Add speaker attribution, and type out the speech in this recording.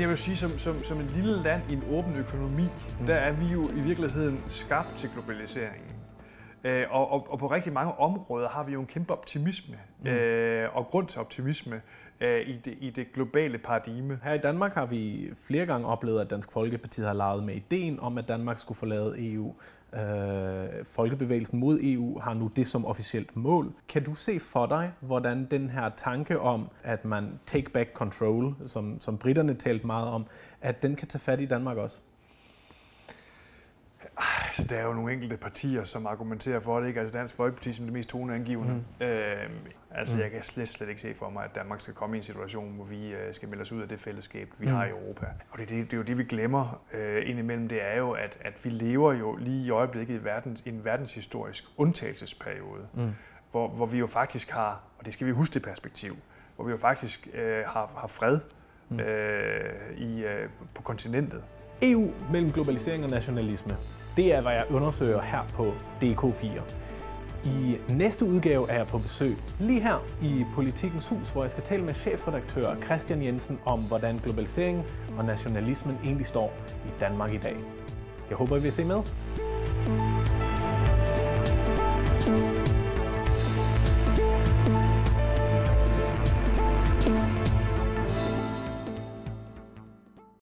Speaker 1: jeg vil sige, som et lille land i en åben økonomi, der er vi jo i virkeligheden skabt til globaliseringen. Og på rigtig mange områder har vi jo en kæmpe optimisme og grund til optimisme i det globale paradigme.
Speaker 2: Her i Danmark har vi flere gange oplevet, at Dansk Folkeparti har leget med ideen om, at Danmark skulle forlade EU. Folkebevægelsen mod EU har nu det som officielt mål. Kan du se for dig, hvordan den her tanke om, at man take back control, som britterne talte meget om, at den kan tage fat i Danmark også?
Speaker 1: Altså, der er jo nogle enkelte partier, som argumenterer for det, ikke? Altså Dansk Folkeparti som det mest toneangivende. Jeg kan slet ikke se for mig, at Danmark skal komme i en situation, hvor vi skal melde os ud af det fællesskab, vi har i Europa. Og det er jo det, vi glemmer indimellem. Det er jo, at vi lever jo lige i øjeblikket i en verdenshistorisk undtagelsesperiode, hvor vi jo faktisk har, og det skal vi huske det perspektiv, hvor vi jo faktisk har fred på kontinentet.
Speaker 2: EU mellem globalisering og nationalisme. Det er, hvad jeg undersøger her på DK4. I næste udgave er jeg på besøg lige her i Politikens Hus, hvor jeg skal tale med chefredaktør Christian Jensen om, hvordan globaliseringen og nationalismen egentlig står i Danmark i dag. Jeg håber, I vil se med.